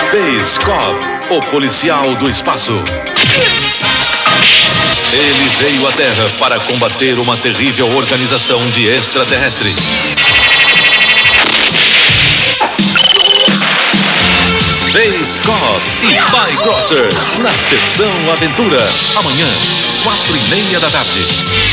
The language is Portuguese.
Space Cop, o policial do espaço. Ele veio à Terra para combater uma terrível organização de extraterrestres. Space Cop e By Crossers na Sessão Aventura. Amanhã, 4:30 da tarde.